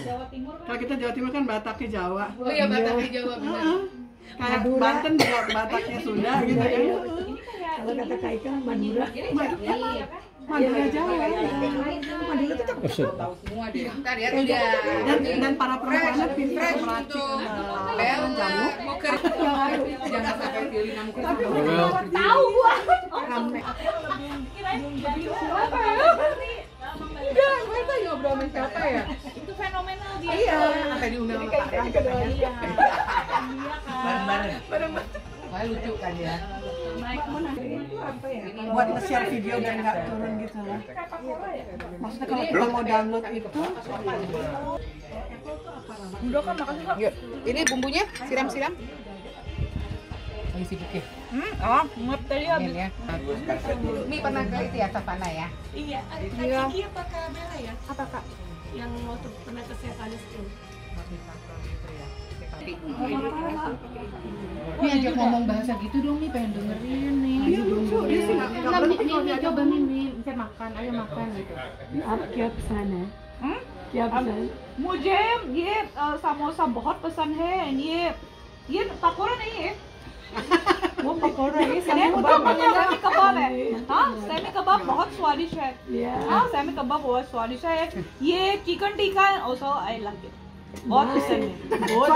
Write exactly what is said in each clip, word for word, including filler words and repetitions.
Jawa Timur kan? Kalau kita Jawa Timur kan Bataknya Jawa. Oh iya, Bataknya Jawa benar. Kayak Banten juga Bataknya Sunda gitu kan. Ini kayak Kalau kata Kak Ika, Madura. ini Jawa ya kan? Madura Jawa. Madura itu cakep. Tahu semua dia. Ntar ya dia. Dan dan para perempuannya pintar Fresh meracik untuk eh, Bel jamu. mau kerja. Jangan sampai Fiolina mau kerja. Tahu gua. Rame. Kirain Siapa ya? Enggak, gue tuh ngobrol sama siapa ya? itu fenomenal dia. Iya, sampai diundang sama Pak Ram katanya. Iya. Iya kan. Bareng-bareng. Wah, lucu kan ya. Naik mana? Buat nge-share video dan nggak turun gitu lah. Maksudnya kalau kita mau download itu Udah kan makasih kok. Yuk, ini bumbunya siram-siram. Lagi sibuk ya? Hmm, oh, ngep tadi habis. Ini ya. Ini pernah ke itu ya, Savana ya? Iya, ada Iya. Kiki apa Kak Bella ya? Apa Kak? Yang waktu pernah ke Sevalis itu. Ini ajak ngomong bahasa gitu dong nih, pengen dengerin nih. dia lucu, dia sih nggak nggak berhenti kalau Mimi, dia coba Mimi, bisa makan, ayo makan gitu. आप क्या पसंद है? Hmm? क्या पसंद? मुझे ये अ, समोसा बहुत पसंद है ये ये पकौड़ा नहीं है वो पकौड़ा है ये कबाब सेमी कबाब है हाँ सेमी कबाब बहुत स्वादिष्ट है या हाँ सेमी कबाब बहुत स्वादिष्ट है ये chicken tikka also I like it बहुत पसंद है बहुत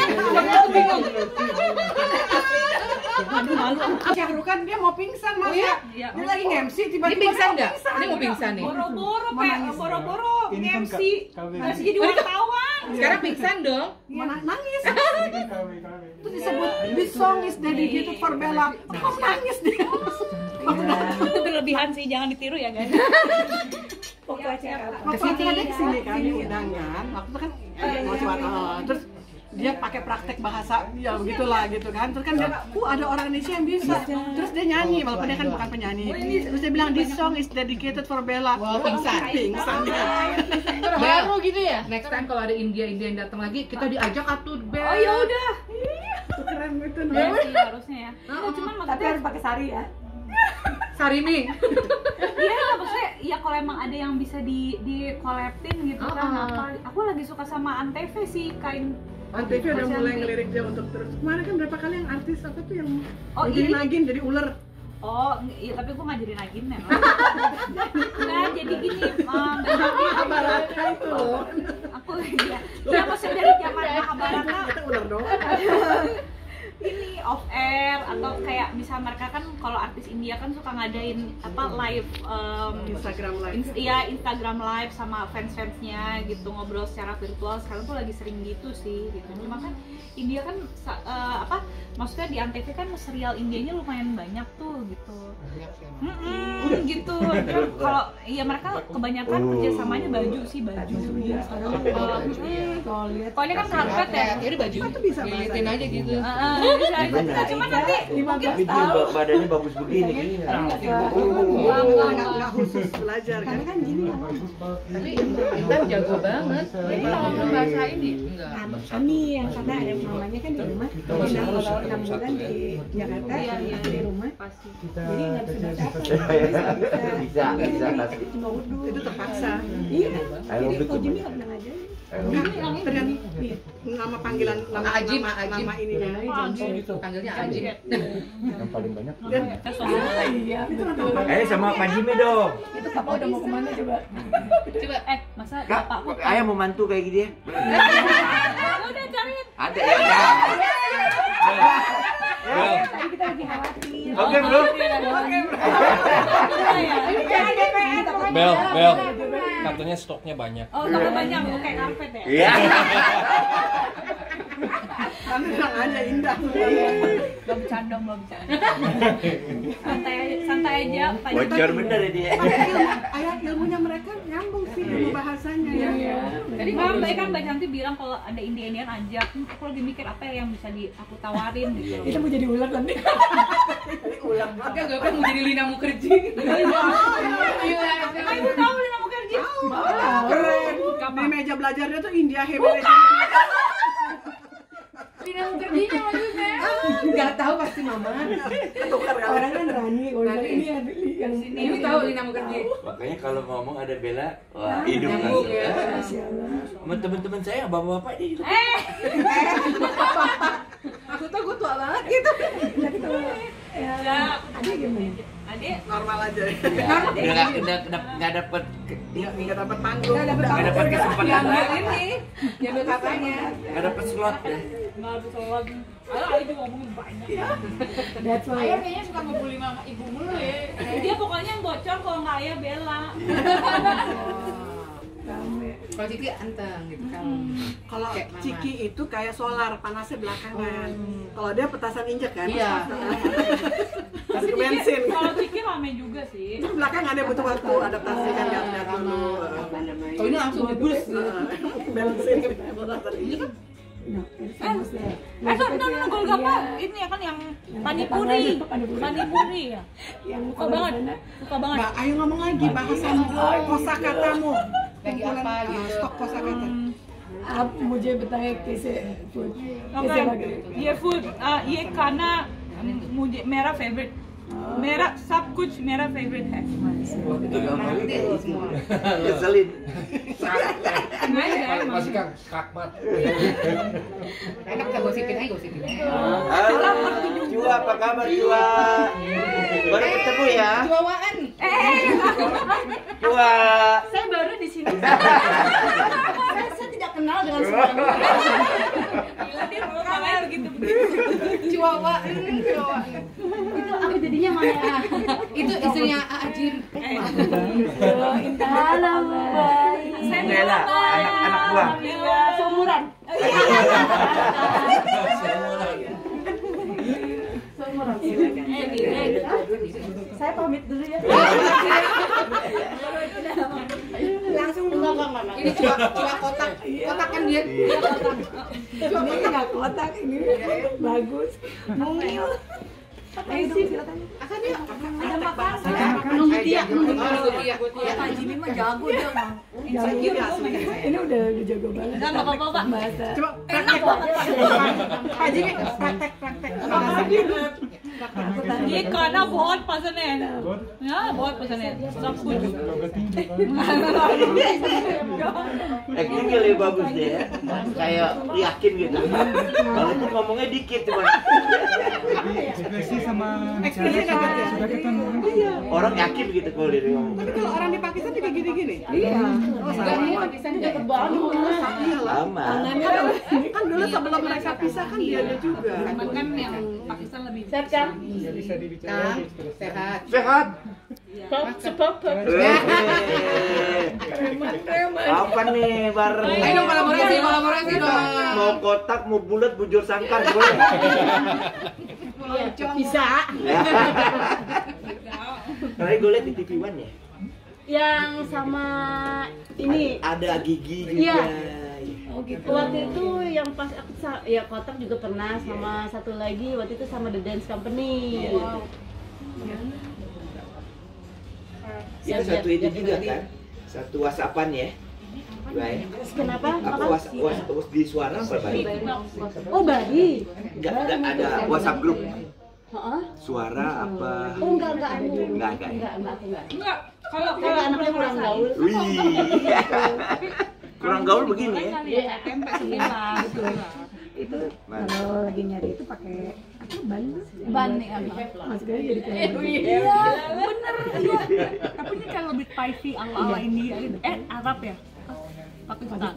aduh malu. Syahrukh kan dia mau pingsan mas. Iya? Dia lagi nge-M C Ini tiba-tiba pingsan dia nggak? pingsan. Ini mau pingsan nih. boro-boro Mau pe nangis. boro-boro Ini kan M C K- KW. masih jadi wartawan Sekarang pingsan dong. Mau na- nangis. Ini K W K W. Itu disebut this song is dedicated for Bella. Kok nangis dia? itu berlebihan sih jangan ditiru ya guys Pokok acara apa? Waktu acara dia kesini kan diundang kan. Waktu itu kan mau coba oh, terus dia pakai praktek bahasa ya begitulah gitu kan. Terus kan dia, uh ada orang Indonesia yang bisa. Terus dia nyanyi walaupun dia kan bukan penyanyi. Terus dia bilang this song is dedicated for Bella. Wow, pingsan. Pingsan dia. Terharu gitu ya. Next time kalau ada India India yang datang lagi, kita diajak atuh Bel. oh ya udah Itu keren gitu ya nih. sih harusnya ya Nggak, cuman Tapi maksudnya harus pakai sari ya. Sarimi. iya nggak, maksudnya ya kalau emang ada yang bisa di di collabin gitu kan Ah. apa aku lagi suka sama Antv sih kain Antv udah mulai ngelirik dia untuk terus. Kemarin kan berapa kali yang artis apa tuh yang Oh, jadi ini? nagin jadi ular. oh iya tapi aku ngajarin lagi nih nah jadi gini um, Mahabharata itu loh. aku ya ya maksudnya dari zaman Mahabharata Kita ular dong. ini off air atau kayak misal mereka kan kalau artis India kan suka ngadain apa live um, Instagram live. Ins- iya Instagram live sama fans-fansnya gitu ngobrol secara virtual sekarang tuh lagi sering gitu sih gitu cuma kan India kan sa- eh, apa maksudnya di Antv kan serial Indianya lumayan banyak tuh gitu Mm-mm, gitu kan kalau iya mereka kebanyakan kerjasamanya baju sih baju Sekarang Oh, mm, kalau lihat kalau ini kan karpet ya Ya udah baju. Itu bisa Lilitin aja gitu. Heeh, bisa bisa. Cuma nanti mungkin Tapi dia ba- badannya bagus begini. Nggak nggak khusus belajar kan. karena kan gini kan. Tapi Intan jago banget. Jadi kalau ngomong bahasa ini enggak. Kami yang kata ada mamanya kan di rumah, pindah kalau enam bulan di Jakarta, Iya, iya. di rumah, pasti. jadi nggak bisa baca apa, Bisa, bisa kasih. cuma wudhu. Itu terpaksa. Iya. Aerobik Jadi kalau Jimmy namanya. nggak pernah ngajarin. Nggak, tergantung nama panggilan nama Ajim, nama, Ajim. nama ininya. Panggilnya Ajim. Yang paling banyak. Dan Ah, iya. itu betul. nama Eh sama Pak Jimmy dong. Itu papa udah mau kemana coba? Coba eh masa Kak, bapakku ayah mau mantu kayak gini ya? udah cariin. Ada ya. Bel. Tadi kita lagi khawatir. Oke, Bro. Oke, bro. Bel, Bel, katanya stoknya banyak. Oh, tambah banyak tuh kayak karpet ya. Iya. Karena bilang aja indah. Gak bercanda, gak bercanda. Santai aja, santai aja. Pak Jimmy. Bocor bener ya dia. Ayat ilmunya mereka nyambung sih ilmu bahasanya ya. Tadi Mbak Mbak kan Mbak Cantik bilang kalau ada Indian-Indian ajak, "Hmm, aku lagi mikir apa ya yang bisa di aku tawarin gitu. Kita mau jadi ular nanti. Enggak, enggak mau jadi Lina Mukherjee. Apa ibu tahu Lina Mukherjee? Keren. Di meja belajarnya tuh India hebat. Pindah kerjanya maksudnya. Nggak tahu pasti mama. Ketukar kali. Orang kan Rani, kalau Rani. ini yang yang sini. Ini tahu Lina mau kerja. Makanya kalau ngomong ada Bella, wah hidup Nyambung langsung. ya. Masya Allah. Sama teman-teman saya, bapak-bapak dia hidup. Maksudnya gue tua banget gitu. Ya, Ya, ada gimana? adik Normal aja. Ya, udah nggak udah nggak dapet Nggak dapat panggung. Nggak dapet nggak dapet kesempatan Diambil lagi, ini, diambil kakaknya. nggak dapet slot ya. nggak bisa sholat. Ayo, ayo juga ngomongin banyak. That's why. Ayah kayaknya suka ngebully mama ibu mulu ya. Dia pokoknya yang bocor kalau nggak ayah bela. Rame. Kalau Ciki anteng gitu kan. Kalau Kayak mama. Ciki itu kayak solar, panasnya belakangan. Kalau dia petasan injek kan? Iya. Kasih Ciki- bensin. Kalau Ciki rame juga sih. Itu belakangan dia butuh waktu adaptasi kan lihat-lihat dulu. Apa namanya? Kalau ini langsung dibulus. Bensin petasan injek. Nah, Eh, eh, kan no, no, Golgappa ini ya kan yang panipuri, panipuri ya. yang Suka banget, suka banget. Mbak, ayo ngomong lagi bahasamu, kosakatamu. Lagi apa Uh, gitu. Stok kosakata. आप मुझे बताए कैसे फूड कैसे लग रही ओके ये फूड ये खाना मुझे मेरा फेवरेट मेरा सब कुछ मेरा फेवरेट है Keselin. Masih kak kakmat. Enak kita gosipin aja gosipin. Halo, Jua, apa kabar Jua? Baru ketemu ya, Juawaan. Jua. Saya baru di sini. saya, saya tidak kenal dengan semuanya. Gila dia makanya gitu Juawaan. Juawaan. Itu aku jadinya Maya. Itu istrinya Ajim. Halo, baik. saya Bella, anak-anak gua. Seumuran. Saya pamit dulu ya. langsung Enggak, enggak, enggak. Ini cua cua kotak. Kotak kan dia. ini nggak kotak ini bagus mungil apa itu silakan Akan dia. Ada makan. Nunggu dia. Nunggu dia. Pak Jimmy mah jago dia mah. ini udah udah jago banget Enggak, enggak apa-apa, Pak. bahasa Coba praktek. Pak Jimmy, praktek, praktek. ये खाना बहुत पसंद है हाँ बहुत पसंद है सब कुछ Actingnya lebih bagus deh ya. Kayak yakin gitu. Walaupun ngomongnya dikit cuman. Ekspresi sama Ekspresi bicara dapat ya? sudah ketemu. Orang yakin gitu kalau dia ngomong. Tapi kalau orang di Pakistan juga gini-gini. iya Enggak ini Pakistan juga Lama. Kan dulu sebelum mereka pisah kan dia ada juga. cuman kan yang Pakistan lebih Siap, Kang. Tidak bisa dibicarakan. Kang, sehat. Sehat. Sebab Eh. Apa nih bareng? Ayo dong kolaborasi, kolaborasi dong. Mau kotak, mau bulat, bujur sangkar boleh. bisa. Terakhir gue liat di T V One ya. Yang sama ini Ada gigi juga. Iya. waktu itu yang pas aku sa- ya kotak juga pernah sama satu lagi waktu itu sama The Dance Company. Itu satu itu juga kan? Satu WhatsAppan ya. Baik. Kenapa? Apa was, was, was di suara apa baik? Oh, Bari. Enggak, enggak ada WhatsApp grup. Heeh. Suara apa? Oh, enggak, enggak aku. Enggak, enggak. Enggak, enggak, aku enggak. enggak kalau Kalau kalau anaknya kurang gaul. Wih. Kurang gaul begini ya. ya tempe sih lah itu Mana? kalau lagi nyari itu pakai apa ban ban nih kan maksudnya jadi kayak iya bener iya tapi ini kan lebih spicy ala ala India gitu eh Arab ya Pakistan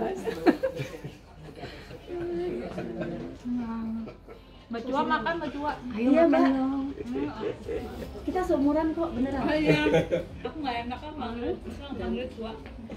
Mbak Cua makan Mbak Cua Iya, Mbak. Kita seumuran kok, beneran. oh iya aku nggak enak kan manggil sekarang panggil Cua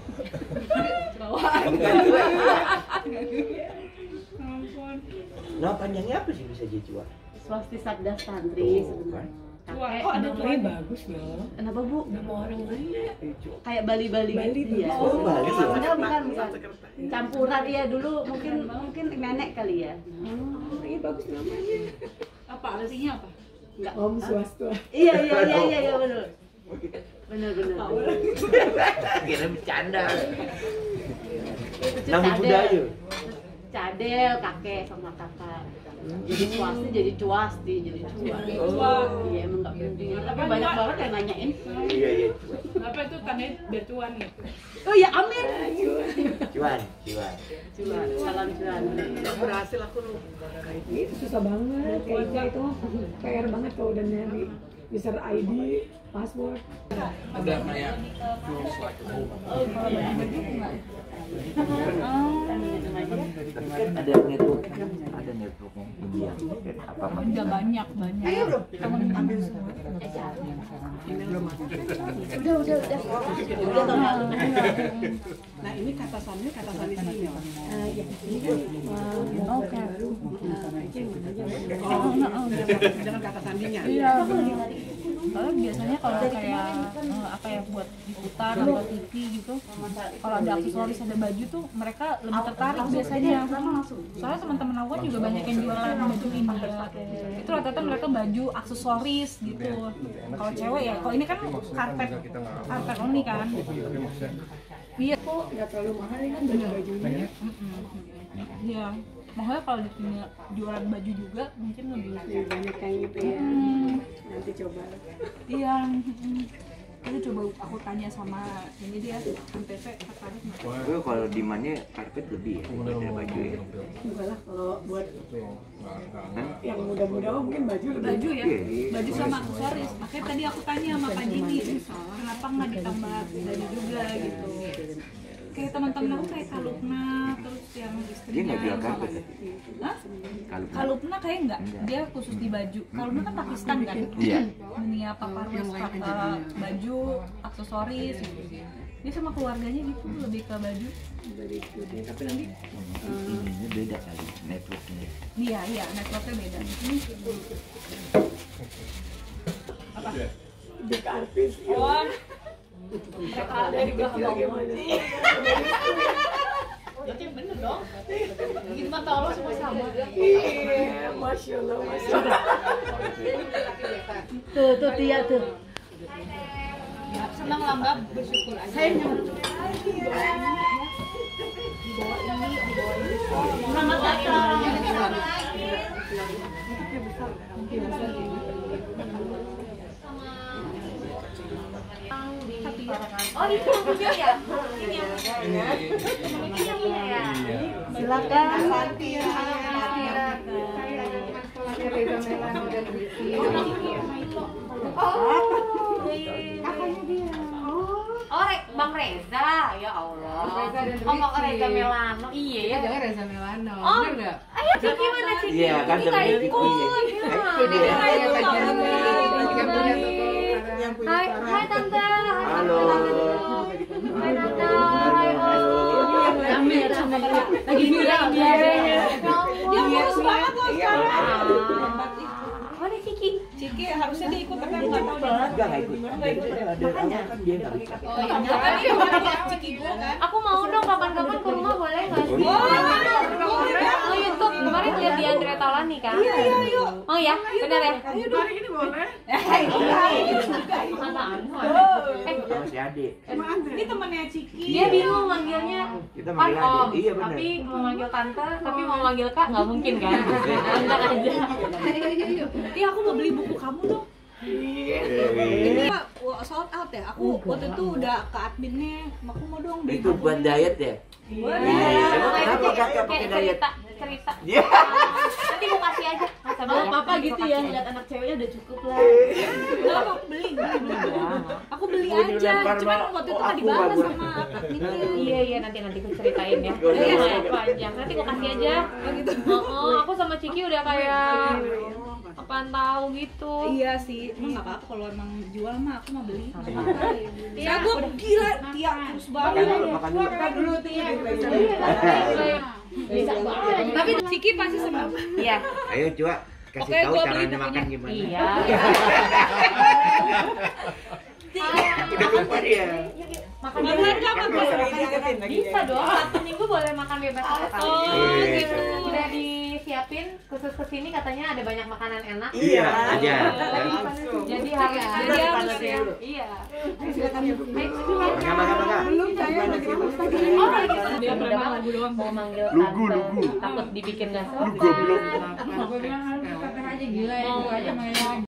Nah, panjangnya apa sih bisa jadi Cua? Swasti Sabda Santri Tuh, kan. sebenarnya. kok ada Cua bagus loh Kenapa, Bu? nama orang mana Kayak Bali-Bali Bali gitu ya. Oh, Bali ya? Padahal bukan, bukan. Campuran ya dulu mungkin mungkin nenek kali ya. oh iya bagus namanya apa artinya apa Enggak. Om Swasta Iya, iya, iya, iya, iya, benar. Benar, benar. Kira bercanda. Itu Nama cadel. budaya. Cadel Adel, kakek sama kakak. Jadi swasti jadi cuasti, jadi cuan. Iya emang nggak penting. Tapi banyak banget yang nanyain. Iya iya. Apa itu tandanya biar cuan gitu? Oh ya amin. Cuan, cuan. Cuan, salam cuan. Berhasil aku lu. Itu susah banget, kayaknya itu P R banget kalau udah nyari user I D, password. Udah kayak feels like a home. Tapi kan ada network, ada networknya India. Apa Udah banyak banyak. Ayo bro, kamu ambil semua. Udah udah udah. Udah tahu. Nah ini kata sandi kata sandi sini ya. Ya, ini kan Oke. baru. Oh, jangan kata sandinya. Iya. Kalau biasanya kalau kayak eh, apa ya buat diputar atau T V gitu, kalau ada aksesoris ada baju tuh mereka lebih tertarik biasanya. Soalnya teman-teman aku kan juga banyak yang jualan baju India. Itu rata-rata mereka baju aksesoris gitu. Kalau cewek ya, kalau ini kan karpet karpet only kan. Iya. Kok nggak terlalu mahal ini kan baju bajunya. Iya. Makanya kalau di punya jualan baju juga mungkin lebih Lebih banyak kayak gitu ya. Nanti coba. iya. Itu coba aku tanya sama ini dia M T V tertarik nggak? Gue kalau demandnya karpet lebih ya daripada baju ya. Enggak lah kalau buat Hah? yang muda-muda oh, mungkin baju lebih. Baju ya, Iya, iya. baju sama aksesoris. Makanya tadi aku tanya sama Pak Jimmy, kenapa nggak ditambah baju juga gitu? Kayak teman-teman aku kayak Kalupna, terus yang istrinya. Dia nggak jual yang karpet sama- ya? Hah? Kalupna. Kalupna kayak enggak, Enggak. dia khusus di baju. Kalupna kan Pakistan kan? Iya. Dunia paparwes, uh, baju, aksesoris gitu. Dia sama keluarganya gitu, lebih ke baju. Dari itu deh. Tapi nanti Ininya beda kali networknya. Iya, iya, networknya beda. Apa? big artis. Oh, mereka ada di belakang Bagaimana? Berarti bener dong. Gitu mata Allah semua sama. Iya, masya Allah, masya Allah. Tuh tuh Tia tuh. Senang lah Mbak, bersyukur aja. Saya selamat datang. Oh ini yang punya ya? Ini yang punya. Ini yang punya ya? Silakan. Oh, kakaknya dia. Oh, Re Bang Reza, ya Allah. Oh, Bang Reza Melano, iya ya. Jangan Reza Melano, Oh, bener nggak? ayo Ciki mana Ciki? Iya, kan Ciki temennya nggak Ciki. ikut. Itu dia. Gimana? Yang Ikut punya dong. yang punya toko Yang punya Hai, suara. hai Tante. Hai, Halo. Hai Tante. Hai Om. Amir, Amir. Lagi viral dia. Dia ngurus banget loh sekarang. Mana Ciki? Ciki harusnya dia ikut tapi aku nggak tahu dia. Enggak, enggak ikut. Dari dari awal kan dia enggak bisa. Oh iya, kan dia orang lihat Ciki gue kan. Aku mau dong kapan-kapan ke rumah boleh nggak sih? Oh, Oh YouTube kemarin lihat di Andre Taulani kan? Iya iya iya. Oh ya, benar ya? Ayo dong, hari ini boleh. Apaan? Eh, Sama si Ade. Ini temannya Ciki. dia bingung manggilnya Kita kan manggil Ade. Om, Iya benar. tapi mau manggil tante, tapi mau manggil kak nggak mungkin kan? Angkat aja. Iya, aku mau beli buku kamu dong. Ini Pak, sold out ya. Aku waktu itu udah ke adminnya, aku mau dong beli Itu buat diet ya? Boleh. Iya. Emang Kayak kenapa kakak kayak pakai diet? cerita, cerita. Iya. Nanti mau kasih aja. Sama Oh, papa gitu ya, ngeliat anak ceweknya udah cukup lah. Enggak, aku beli, beli, beli. Aku beli Mau aja. dilempar, Cuman Mbak. waktu itu Oh, nggak aku dibalas bagus. sama adminnya. Iya iya nanti nanti aku ceritain ya. Boleh. Iya nggak panjang. Nanti aku kasih aja. Oh gitu. Oh, aku sama Ciki udah kayak apaan tahu gitu. Iya sih, emang nggak apa-apa kalau emang jual mah aku mau beli. Iya, aku gila, Tia terus Makan banget. dulu, makan dulu. Makan dulu Tia. Bisa banget. Tapi Ciki pasti senang. Iya. Ayo coba kasih Oke, tahu gua beli caranya bukunya. makan gimana. Iya. Udah lupa dia. Makan Bener bebas. nggak makan? Bisa dong. Satu minggu boleh makan bebas satu kali. Oh, Iya. gitu. Udah di siapin khusus kesini katanya ada banyak makanan enak. Iya, aja. Jadi harus Jadi harus ya. Iya. Makan, makan, makan. Belum saya lagi masak. Oh, lagi Dia preman lagu doang. mau manggil Lugu, tante, lugu. takut dibikin nggak Lu sopan. goblok. Mau